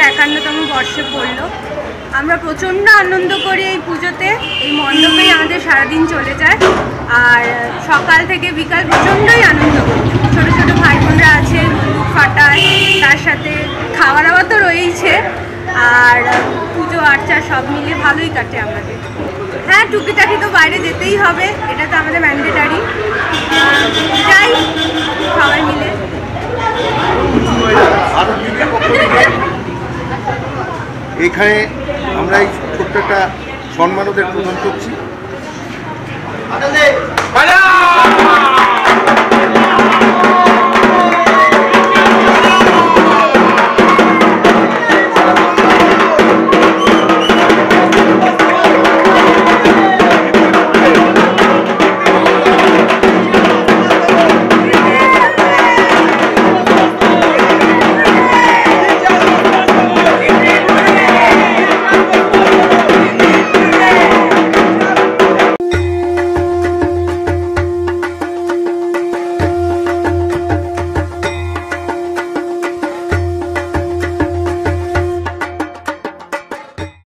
51তম বর্ষে পড়লো। আমরা প্রচণ্ড আনন্দ করি এই পুজোতে। এই মণ্ডপেই আমাদের সারাদিন চলে যায়, আর সকাল থেকে বিকাল প্রচণ্ডই আনন্দ করি। ছোটো ছোটো ভাই বোনরা আছে, বন্দুক ফাটায়, তার সাথে খাওয়া দাওয়া তো রয়েইছে, আর পুজো আর্চা সব মিলিয়ে ভালোই কাটে আমাদের। হ্যাঁ, টুকিটাকি তো বাইরে যেতেই হবে, এটা তো আমাদের ম্যান্ডেটারি। যাই সবাই মিলে। এখানে আমরা এই ছোট্ট একটা সম্মান ওদের প্রদান করছি।